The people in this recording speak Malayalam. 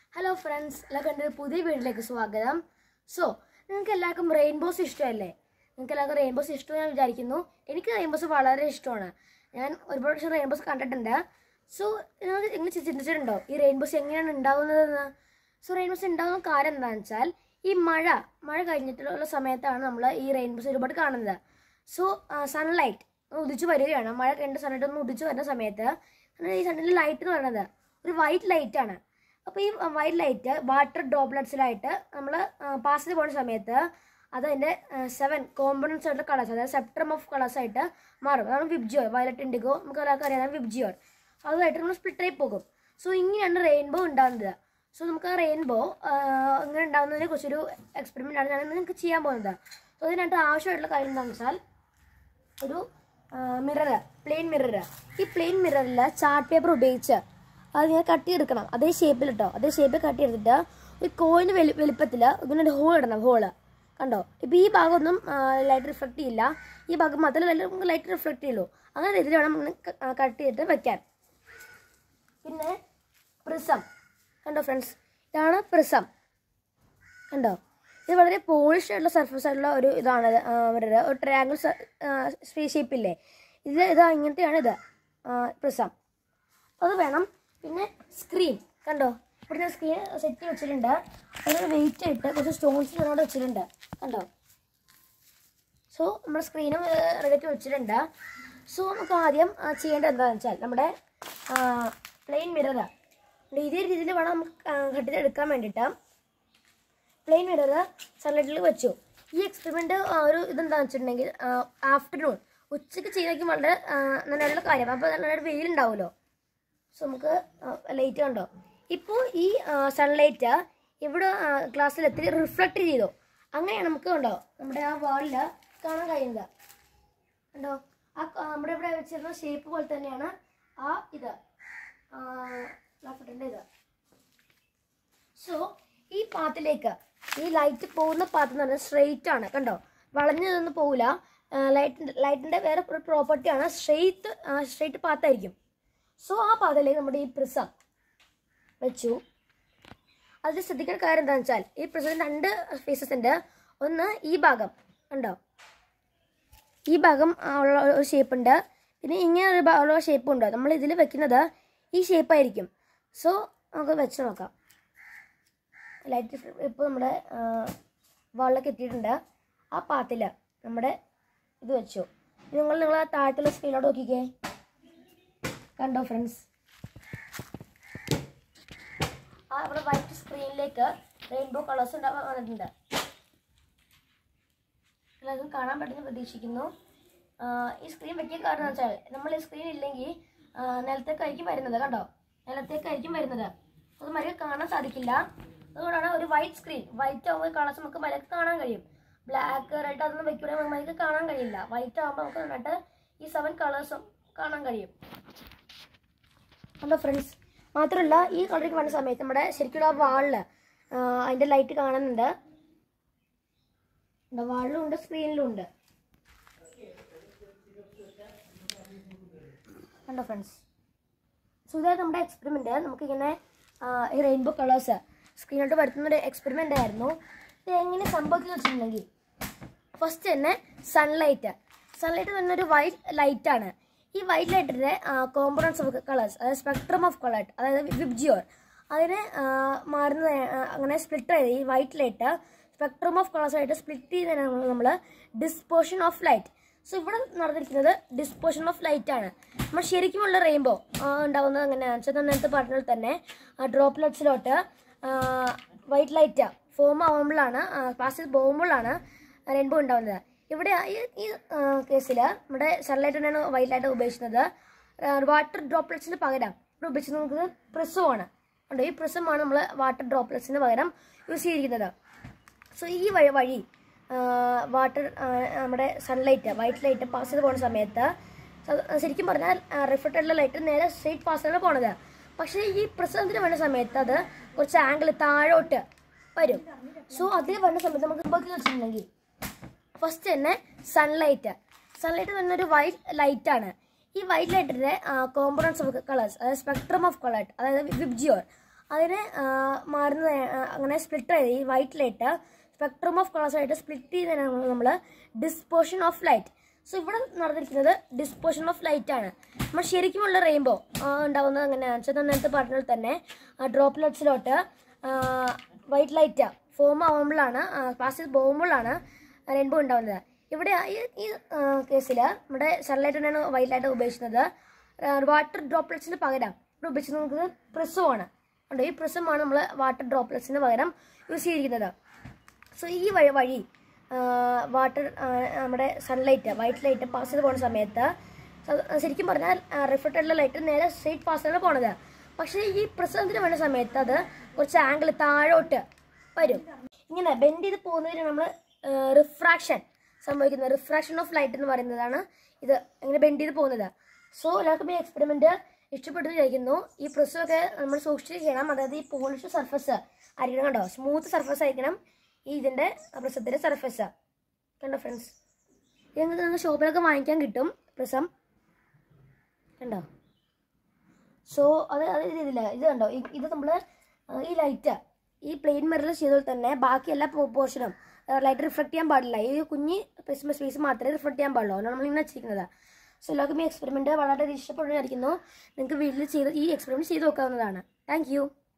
Hello friends, welcome to പുതിയ വീഡിയോയിലേക്ക് സ്വാഗതം. സോ നിങ്ങൾക്ക് എല്ലാവർക്കും റെയിൻബോസ് ഇഷ്ടമല്ലേ? നിങ്ങൾക്ക് എല്ലാവർക്കും റെയിൻബോസ് ഇഷ്ടമെന്ന് ഞാൻ വിചാരിക്കുന്നു. എനിക്ക് റെയിൻബോസ് വളരെ ഇഷ്ടമാണ്. ഞാൻ ഒരുപാട് പ്രാവശ്യം റെയിൻബോസ് കണ്ടിട്ടുണ്ട്. സോ നിങ്ങൾ ചിന്തിച്ചിട്ടുണ്ടോ ഈ റെയിൻബോസ് എങ്ങനെയാണ് ഉണ്ടാകുന്നതെന്ന്? സോ റെയിൻബോസ് ഉണ്ടാകുന്ന കാര്യം എന്താണെന്ന് വെച്ചാൽ ഈ മഴ കഴിഞ്ഞിട്ടുള്ള സമയത്താണ് നമ്മൾ ഈ റെയിൻബോസ് ഒരുപാട് കാണുന്നത്. സോ സൺലൈറ്റ് ഉദിച്ചു വരികയാണ്. മഴ രണ്ട് സൺലൈറ്റ് ഒന്ന് ഉദിച്ചു വരുന്ന സമയത്ത് ഈ സണ്ണിൻ്റെ ലൈറ്റ് എന്ന് പറയുന്നത് ഒരു വൈറ്റ് ലൈറ്റാണ്. അപ്പോൾ ഈ വൈറ്റ് ലൈറ്റ് വാട്ടർ ഡ്രോപ്ലെറ്റ്സിലായിട്ട് നമ്മൾ പാസ് ചെയ്ത് പോകുന്ന സമയത്ത് അതതിൻ്റെ 7 കോമ്പണൻസ് ആയിട്ടുള്ള കളേഴ്സ്, അതായത് സ്പെക്ട്രം ഓഫ് കളേഴ്സ് ആയിട്ട് മാറും. അതാണ് വിബ്ജിയോർ, വയലറ്റ്, ഇൻഡിഗോ, നമുക്ക് ഒരാൾക്ക് അറിയാം വിബ്ജിയോർ. അതുമായിട്ട് നമ്മൾ സ്പ്ലിറ്റായി പോകും. സോ ഇങ്ങനെയാണ് റെയിൻബോ ഉണ്ടാകുന്നത്. സോ നമുക്ക് ആ റെയിൻബോ ഇങ്ങനെ ഉണ്ടാകുന്നതിനെ കുറിച്ചൊരു എക്സ്പെരിമെൻ്റാണ് ഞാൻ നിങ്ങൾക്ക് ചെയ്യാൻ പോകുന്നത്. സോ അതിനായിട്ട് ആവശ്യമായിട്ടുള്ള കാര്യം എന്താണെന്ന് വെച്ചാൽ ഒരു മിറർ, പ്ലെയിൻ മിറർ. ഈ പ്ലെയിൻ മിററിൽ ചാർട്ട് പേപ്പർ ഉപയോഗിച്ച് അത് ഞാൻ കട്ട് ചെയ്തെടുക്കണം. അതേ ഷേപ്പിൽ കേട്ടോ, അതേ ഷേപ്പിൽ കട്ട് ചെയ്തിട്ട് ഒരു കോയിന് വലുപ്പത്തിൽ ഇങ്ങനെ ഒരു ഹോൾ ഇടണം. ഹോള് കണ്ടോ? ഇപ്പോൾ ഈ ഭാഗമൊന്നും ലൈറ്റ് റിഫ്ലക്ട് ചെയ്യില്ല, ഈ ഭാഗം മാത്രമേ നമുക്ക് ലൈറ്റ് റിഫ്ലക്ട് ചെയ്യുള്ളൂ. അങ്ങനെ രീതിയിൽ വേണം കട്ട് ചെയ്തിട്ട് വെക്കാൻ. പിന്നെ പ്രിസം കണ്ടോ ഫ്രണ്ട്സ്, ഇതാണ് പ്രിസം കണ്ടോ. ഇത് വളരെ പോളിഷ് ആയിട്ടുള്ള സർഫസ് ആയിട്ടുള്ള ഒരു ഇതാണ് അവരുടെ ഒരു ട്രയാങ്കിൾ ഷേപ്പില്ലേ, ഇത് ഇങ്ങനത്തെയാണ് ഇത് പ്രിസം. അത് വേണം. പിന്നെ സ്ക്രീൻ കണ്ടോ, ഇവിടുത്തെ സ്ക്രീൻ സെറ്റ് വെച്ചിട്ടുണ്ട്. അതിന് വെയിറ്റ് ആയിട്ട് കുറച്ച് സ്റ്റോൺസ് ഇവിടെ വെച്ചിട്ടുണ്ട് കണ്ടോ. സോ നമ്മുടെ സ്ക്രീനും റെഡിയാക്കി വെച്ചിട്ടുണ്ട്. സോ നമുക്ക് ആദ്യം ചെയ്യേണ്ടത് എന്താണെന്ന് വെച്ചാൽ നമ്മുടെ പ്ലെയിൻ മിറർ ഇതേ രീതിയിൽ വേണം നമുക്ക് കട്ട് ചെയ്തെടുക്കാൻ വേണ്ടിയിട്ട്. പ്ലെയിൻ മിറർ സൺലൈറ്റിൽ വെച്ചു. ഈ എക്സ്പെരിമെൻ്റ് ഒരു ഇതെന്താണെന്ന് വെച്ചിട്ടുണ്ടെങ്കിൽ ആഫ്റ്റർനൂൺ ഉച്ചയ്ക്ക് ചെയ്തായിരിക്കും വളരെ നല്ലൊരു കാര്യം. അപ്പോൾ നല്ലൊരു വെയിലുണ്ടാവുമല്ലോ. സോ നമുക്ക് ലൈറ്റ് കണ്ടോ, ഇപ്പോൾ ഈ സൺലൈറ്റ് ഇവിടെ ഗ്ലാസ്സിലെത്തി റിഫ്ലക്റ്റ് ചെയ്തു. അങ്ങനെയാണ് നമുക്ക് കണ്ടോ നമ്മുടെ ആ വാളിൽ കാണാൻ കഴിയുന്നത് കണ്ടോ. ആ നമ്മുടെ ഇവിടെ വെച്ചിരുന്ന ഷേപ്പ് പോലെ തന്നെയാണ് ആ ഇത് ഇത്. സോ ഈ പാത്തിലേക്ക് ഈ ലൈറ്റ് പോകുന്ന പാത്ത് എന്ന് പറഞ്ഞാൽ സ്ട്രെയിറ്റ് ആണ് കണ്ടോ, വളഞ്ഞതൊന്നും പോകില്ല. ലൈറ്റിൻ്റെ വേറെ ഒരു പ്രോപ്പർട്ടിയാണ് സ്ട്രെയിറ്റ് പാത്തായിരിക്കും. സോ ആ പാതയിലേക്ക് നമ്മുടെ ഈ പ്രിസം വെച്ചു. അതിൽ ശ്രദ്ധിക്കേണ്ട കാര്യം എന്താണെന്ന് വെച്ചാൽ ഈ പ്രിസത്തിന് 2 ഫേസസ് ഉണ്ട്. ഒന്ന് ഈ ഭാഗം കണ്ടോ, ഈ ഭാഗം ഉള്ള ഒരു ഷേപ്പ് ഉണ്ട്. പിന്നെ ഇങ്ങനെ ഉള്ള ഷേപ്പും ഉണ്ട്. നമ്മൾ ഇതിൽ വെക്കുന്നത് ഈ ഷേപ്പായിരിക്കും. സോ നമുക്ക് വെച്ച് നോക്കാം. ലൈറ്റ് ഇപ്പോൾ നമ്മുടെ വാളിലേക്ക് എത്തിയിട്ടുണ്ട്. ആ പാത്തിൽ നമ്മുടെ ഇത് വെച്ചു. നിങ്ങൾ ആ താഴത്തുള്ള സ്ക്രീനോട് നോക്കിക്കേ കണ്ടോ ഫ്രണ്ട്സ്. ആ നമ്മുടെ വൈറ്റ് സ്ക്രീനിലേക്ക് റെയിൻബോ കളേഴ്സ് വന്നിട്ടുണ്ട്. എല്ലാവർക്കും കാണാൻ പറ്റുന്ന പ്രതീക്ഷിക്കുന്നു. ഈ സ്ക്രീൻ വെക്കാൻ കാരണം എന്ന് വെച്ചാൽ നമ്മൾ ഈ സ്ക്രീൻ ഇല്ലെങ്കിൽ നിലത്തേക്കായിരിക്കും വരുന്നത് കണ്ടോ, നിലത്തേക്കായിരിക്കും വരുന്നത്. അത് മര്യാദ കാണാൻ സാധിക്കില്ല. അതുകൊണ്ടാണ് ഒരു വൈറ്റ് സ്ക്രീൻ, വൈറ്റ് ആകുമ്പോൾ കളേഴ്സ് നമുക്ക് മര്യാദ കാണാൻ കഴിയും. ബ്ലാക്ക് റെഡ് അതൊന്നും വെക്കുകയാണെങ്കിൽ മര്യാദ കാണാൻ കഴിയില്ല. വൈറ്റ് ആകുമ്പോൾ നമുക്ക് നന്നായിട്ട് ഈ 7 കളേഴ്സും കാണാൻ കഴിയും. ഹലോ ഫ്രണ്ട്സ്, മാത്രമല്ല ഈ കളറിലേക്ക് വന്ന സമയത്ത് നമ്മുടെ ശരിക്കും ആ വാളിൽ അതിൻ്റെ ലൈറ്റ് കാണുന്നുണ്ട്. വാളിലും ഉണ്ട്, സ്ക്രീനിലും ഉണ്ട് കണ്ടോ ഫ്രണ്ട്സ്. സോ ഇതായത് നമ്മുടെ എക്സ്പെരിമെൻറ്റ്. നമുക്കിങ്ങനെ ഈ റെയിൻബോ കളേഴ്സ് സ്ക്രീനോട്ട് വരുത്തുന്നൊരു എക്സ്പെരിമെൻ്റ് ആയിരുന്നു. ഇത് എങ്ങനെ സംഭവിക്കുന്നു വെച്ചിട്ടുണ്ടെങ്കിൽ ഫസ്റ്റ് തന്നെ സൺലൈറ്റ് വരുന്നൊരു വൈറ്റ് ലൈറ്റാണ്. ഈ വൈറ്റ് ലൈറ്റിൻ്റെ കോമ്പണൻസ് ഓഫ് കളേഴ്സ്, അതായത് സ്പെക്ട്രം ഓഫ് കളർ, അതായത് വിബ്ജിയോർ, അതിനെ മാറുന്ന അങ്ങനെ സ്പ്ലിറ്റ് ചെയ്ത് ഈ വൈറ്റ് ലൈറ്റ് സ്പെക്ട്രം ഓഫ് കളേഴ്സായിട്ട് സ്പ്ലിറ്റ് ചെയ്തതിനാണ് നമ്മൾ ഡിസ്പേർഷൻ ഓഫ് ലൈറ്റ്. സോ ഇവിടെ നടന്നിരിക്കുന്നത് ഡിസ്പേർഷൻ ഓഫ് ലൈറ്റ് ആണ്. നമ്മൾ ശരിക്കുമുള്ള റെയിൻബോ ഉണ്ടാകുന്നത് എങ്ങനെയാണെന്ന് വെച്ചാൽ നേരത്തെ പറഞ്ഞാൽ തന്നെ ഡ്രോപ്ലെറ്റ്സിലോട്ട് വൈറ്റ് ലൈറ്റ് ഫോം ആവുമ്പോഴാണ്, പാസ് ചെയ്ത് പോകുമ്പോഴാണ് റെയിൻബോ ഉണ്ടാകുന്നത്. ഇവിടെ ഈ കേസിൽ നമ്മുടെ സൺലൈറ്റ് തന്നെയാണ് വൈറ്റ് ലൈറ്റ് ഉപയോഗിക്കുന്നത്. വാട്ടർ ഡ്രോപ്ലെറ്റ്സിന് പകരം ഇവിടെ ഉപയോഗിച്ചിരിക്കുന്നത് പ്രിസമാണ്. ഉണ്ട്, ഈ പ്രിസമാണ് നമ്മൾ വാട്ടർ ഡ്രോപ്ലെറ്റ്സിന് പകരം യൂസ് ചെയ്തിരിക്കുന്നത്. സോ ഈ വഴി വാട്ടർ നമ്മുടെ സൺലൈറ്റ് വൈറ്റ് ലൈറ്റ് പാസ് ചെയ്ത് പോകുന്ന സമയത്ത് ശരിക്കും പറഞ്ഞാൽ റിഫ്ലക്റ്റഡ് ലൈറ്റ് നേരെ സ്ട്രെയിറ്റ് പാസിലാണ് പോണത്. പക്ഷേ ഈ പ്രിസത്തിന് വരുന്ന സമയത്ത് അത് കുറച്ച് ആംഗിൾ താഴോട്ട് വരും. സോ അതിൽ വരുന്ന സമയത്ത് നമുക്ക് ഉപയോഗിച്ച് വെച്ചിട്ടുണ്ടെങ്കിൽ ഫസ്റ്റ് തന്നെ സൺലൈറ്റ് വരുന്നൊരു വൈറ്റ് ലൈറ്റാണ്. ഈ വൈറ്റ് ലൈറ്റിൻ്റെ കോമ്പണൻസ് ഓഫ് കളേഴ്സ്, അതായത് സ്പെക്ട്രം ഓഫ് കളർ, അതായത് വിബ്ജിയോർ, അതിനെ മാറുന്ന അങ്ങനെ സ്പ്ലിറ്റ് ചെയ്ത് ഈ white light spectrum of colours ആയിട്ട് സ്പ്ലിറ്റ് ചെയ്യുന്നതിനാണ് നമ്മൾ ഡിസ്പേർഷൻ ഓഫ് ലൈറ്റ്. സോ ഇവിടെ നടന്നിരിക്കുന്നത് ഡിസ്പേർഷൻ ഓഫ് ലൈറ്റ് ആണ്. നമ്മൾ ശരിക്കുമുള്ള റെയിൻബോ ഉണ്ടാകുന്നത് എങ്ങനെയാണെന്ന് വെച്ചാൽ നേരത്തെ പറഞ്ഞാൽ തന്നെ ഡ്രോപ്ലെറ്റ്സിലോട്ട് വൈറ്റ് ലൈറ്റ് ഫോം ആവുമ്പോഴാണ് പാസ് ചെയ്ത് പോകുമ്പോഴാണ് റെയിൻബോ ഉണ്ടാകുന്നത്. ഇവിടെ ഈ കേസിൽ നമ്മുടെ സൺലൈറ്റിനാണ് വൈറ്റ് ലൈറ്റ് ഉപയോഗിക്കുന്നത്. വാട്ടർ ഡ്രോപ്ലെറ്റ്സിന് പകരം ഇവിടെ ഉപയോഗിച്ചിരിക്കുന്നത് പ്രിസമാണ്. ഉണ്ട്, ഈ പ്രിസമാണ് നമ്മൾ വാട്ടർ ഡ്രോപ്ലെറ്റ്സിന് പകരം യൂസ് ചെയ്തിരിക്കുന്നത്. സോ ഈ വഴി വാട്ടർ നമ്മുടെ സൺലൈറ്റ് വൈറ്റ് ലൈറ്റ് പാസ് ചെയ്ത് പോകുന്ന സമയത്ത് ശരിക്കും പറഞ്ഞാൽ റിഫ്ലക്റ്റഡ് ലൈറ്റ് നേരെ സ്ട്രെയിറ്റ് പാസ് ചെയ്താണ് പോണത്. പക്ഷേ ഈ പ്രിസത്തിന് വേണ്ട സമയത്ത് അത് കുറച്ച് ആംഗിൾ താഴോട്ട് വരും. ഇങ്ങനെ ബെൻഡ് ചെയ്ത് പോകുന്നതിന് നമ്മൾ റിഫ്രാക്ഷൻ സംഭവിക്കുന്നത്. റിഫ്രാക്ഷൻ ഓഫ് ലൈറ്റ് എന്ന് പറയുന്നതാണ് ഇത് ഇങ്ങനെ ബെൻഡ് ചെയ്ത് പോകുന്നത്. സോ എല്ലാവർക്കും ഈ എക്സ്പെരിമെൻറ്റ് ഇഷ്ടപ്പെട്ടു വിചാരിക്കുന്നു. ഈ പ്രിസമൊക്കെ നമ്മൾ സൂക്ഷിച്ച് ചെയ്യണം. അതായത് ഈ പോളിഷ് സർഫസ് ആയിരിക്കണം, കണ്ടോ, സ്മൂത്ത് സർഫസ് ആയിരിക്കണം ഈ ഇതിൻ്റെ പ്രിസത്തിൻ്റെ സർഫസ്. കണ്ടോ ഫ്രണ്ട്സ്, ഇത് നിങ്ങൾക്ക് ഷോപ്പിലൊക്കെ വാങ്ങിക്കാൻ കിട്ടും പ്രിസം, കണ്ടോ. സോ അത് ഇതില്ല, ഇത് കണ്ടോ, ഇത് നമ്മൾ ഈ ലൈറ്റ് ഈ പ്ലെയിൻ മിററിൽ ചെയ്തതുപോലെ തന്നെ ബാക്കി എല്ലാ പോർഷനും ലൈറ്റ് റിഫ്ലക്ട് ചെയ്യാൻ പാടില്ല. ഈ കുഞ്ഞി പ്രിസം സ്പേസ് മാത്രമേ റിഫ്ലക്ട് ചെയ്യാൻ പാടുള്ളൂ. അതുകൊണ്ട് നമ്മളിങ്ങനെ വെച്ചിരിക്കുന്നത്. സോ എല്ലാവർക്കും ഈ എക്സ്പെരിമെൻറ്റ് വളരെ ഇഷ്ടപ്പെടുന്നതായിരിക്കുന്നു. നിങ്ങൾക്ക് വീട്ടിൽ ഈ എക്സ്പെരിമെൻറ്റ് ചെയ്ത് നോക്കാവുന്നതാണ്. Thank U.